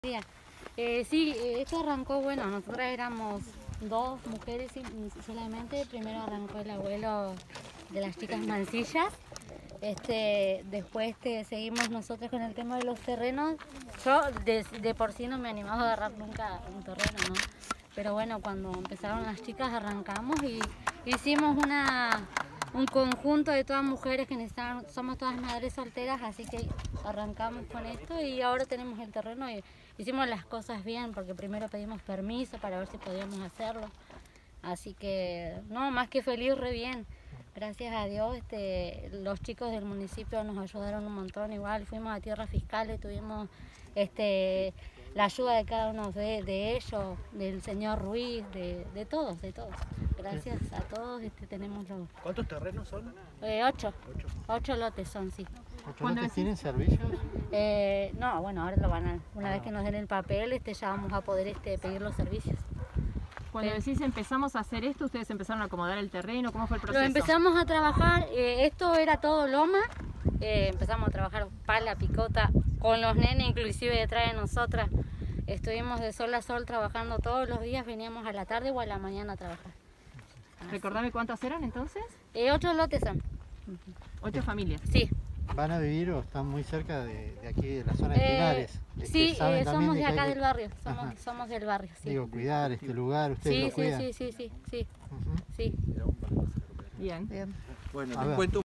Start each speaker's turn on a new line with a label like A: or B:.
A: Sí, esto arrancó, bueno, nosotras éramos dos mujeres solamente. Primero arrancó el abuelo de las chicas Mancillas. Después seguimos nosotros con el tema de los terrenos. Yo de por sí no me animaba a agarrar nunca un terreno, ¿no? Pero bueno, cuando empezaron las chicas arrancamos y hicimos un conjunto de todas mujeres que necesitaban, somos todas madres solteras, así que arrancamos con esto y ahora tenemos el terreno y hicimos las cosas bien, porque primero pedimos permiso para ver si podíamos hacerlo. Así que, no, más que feliz, re bien. Gracias a Dios, los chicos del municipio nos ayudaron un montón. Igual fuimos a tierras fiscales, tuvimos la ayuda de cada uno de ellos, del señor Ruiz, de todos. Gracias a todos tenemos los...
B: ¿Cuántos terrenos son?
A: 8 lotes son, sí.
C: ¿8 lotes tienen servicios?
A: No, bueno, ahora lo van a... Una vez que nos den el papel, ya vamos a poder pedir los servicios.
D: Cuando decís empezamos a hacer esto, ¿ustedes empezaron a acomodar el terreno? ¿Cómo fue el proceso?
A: Lo empezamos a trabajar, esto era todo loma, empezamos a trabajar pala, picota, con los nenes inclusive detrás de nosotras. Estuvimos de sol a sol trabajando todos los días, veníamos a la tarde o a la mañana a trabajar.
D: Recordame cuántas eran entonces.
A: 8 lotes son.
D: 8 familias.
A: Sí.
C: ¿Van a vivir o están muy cerca de aquí, de la zona de Pinares?
A: Sí, somos de acá del barrio, somos del barrio. Sí.
C: Digo, cuidar este lugar, ustedes lo cuidan.
A: Sí.
D: Bien.
B: Bueno,
C: A
B: les
C: ver.
B: cuento